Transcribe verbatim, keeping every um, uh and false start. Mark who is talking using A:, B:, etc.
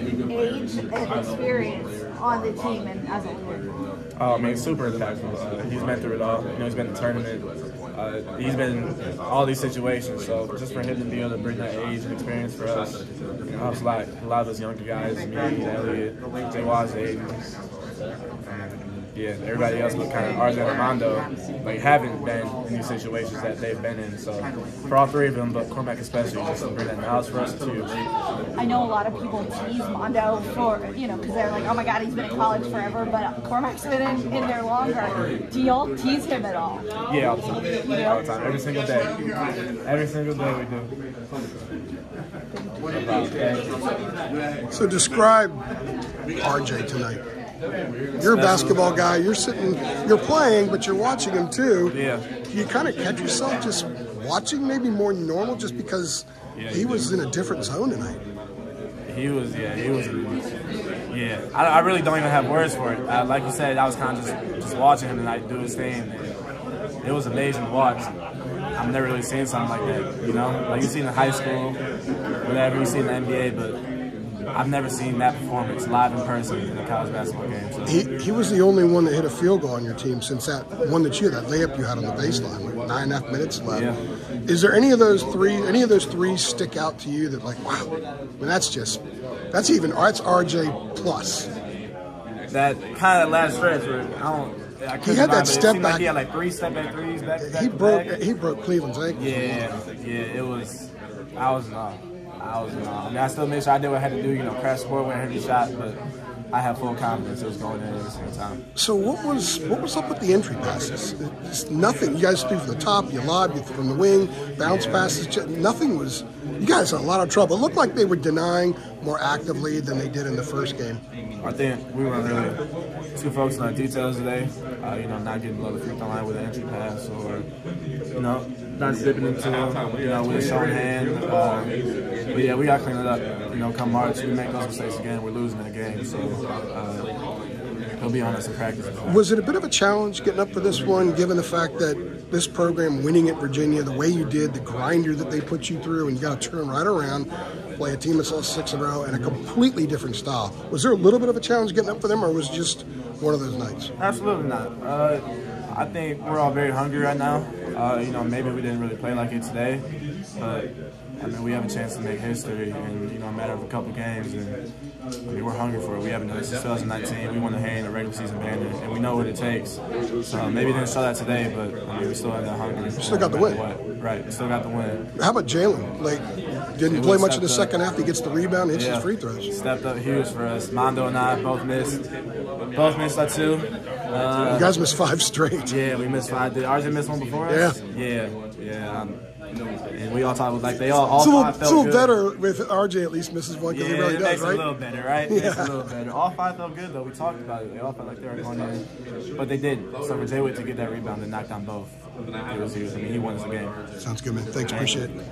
A: age and experience on the team and as a leader?
B: Oh, I mean, super impactful. Uh, he's been through it all. You know, he's been in the tournament. Uh, he's been in all these situations. So just for him to be able to bring that age and experience for us, you know, helps a lot. A lot of those younger guys, me, Elliot, Jay Waz, Aiden. Yeah, everybody else, but kind of Arjun and Armando, like haven't been in these situations that they've been in. So for all three of them, but Cormac especially, just to bring that knowledge for us, it's huge.
A: I know a lot of people tease Mondo for, you know, because they're like, oh my God, he's been in college forever, but Cormac's been in, in there longer. Do y'all tease him at all?
B: Yeah, all the time. Yeah. All the time. Every single day. Every single day we do.
C: So describe R J tonight. You're a basketball guy. You're sitting, you're playing, but you're watching him too.
B: Yeah.
C: Do you kind of catch yourself just watching maybe more normal just because yeah, he was do. in a different zone tonight?
B: He was, yeah, he was, yeah. I, I really don't even have words for it. Uh, like you said, I was kind of just, just watching him tonight do his thing. It was amazing to watch. I've never really seen something like that, you know? Like you see in high school, whatever, you see in the N B A, but I've never seen that performance live in person in a college basketball game. So.
C: He, he was the only one that hit a field goal on your team since that one that you that layup you had on the baseline, like nine and a half minutes left.
B: Yeah.
C: Is there any of those three? Any of those three stick out to you that like, wow? I mean, that's just that's even that's R J plus.
B: That kind of last stretch where I don't. I
C: he had that step back.
B: Like he had like three step back threes back to back.
C: He broke.
B: Back.
C: He broke Cleveland's ankle.
B: Yeah, yeah. It was. I was in awe. I was in awe. I mean, I still made sure I did what I had to do. You know, crash forward when I hit the shot, but I have full confidence it was going in every single time.
C: So what was what was up with the entry passes? It's nothing. You guys threw from the top. You lobbed. You threw from the wing. Bounce yeah. passes. Nothing was. You guys had a lot of trouble. It looked like they were denying more actively than they did in the first game.
B: I think we were really too focused on details today. Uh, you know, not getting below the free throw line with an entry pass, or you know, not zipping into them, you know, with a shown hand. Um, but yeah, we got to clean it up. You know, come March, we make those mistakes again, we're losing that game. So uh, he'll be on us in practice.
C: Was it a bit of a challenge getting up for this one, given the fact that this program winning at Virginia, the way you did, the grinder that they put you through, and you got to turn right around, play a team that's lost six in a row, and a completely different style. Was there a little bit of a challenge getting up for them, or was it just one of those nights?
B: Absolutely not. Uh, I think we're all very hungry right now. Uh, you know, maybe we didn't really play like it today, but I mean, we have a chance to make history in, you know, a matter of a couple games, and I mean, we're hungry for it. We haven't done this since twenty nineteen. We want to hang in a regular season banner, and we know what it takes. So maybe didn't show that today, but I mean, we still have that hunger.
C: We still got the win.
B: What. Right, we still got the win.
C: How about Jalen? Like, didn't play much in the second half. He gets the rebound, hits
B: yeah.
C: his free throws.
B: Stepped up huge for us. Mondo and I both missed. Both missed that too. Uh,
C: you guys missed five straight.
B: Yeah, we missed five. Did Arjun miss one before us? Yeah. Yeah, yeah. Um, and we all talked like they all, all
C: it's a little,
B: five felt
C: it's a little
B: good.
C: better with R J at least misses one because
B: yeah,
C: he really
B: it
C: does,
B: makes
C: right?
B: it a little better, right? It
C: Yeah.
B: makes it a little better. All five felt good though. We talked about it. They all felt like they were going in, but they did. So for Jay Witt to get that rebound and knock down both, it was huge. I mean, he won us the game.
C: Sounds good, man. Thanks. Appreciate it.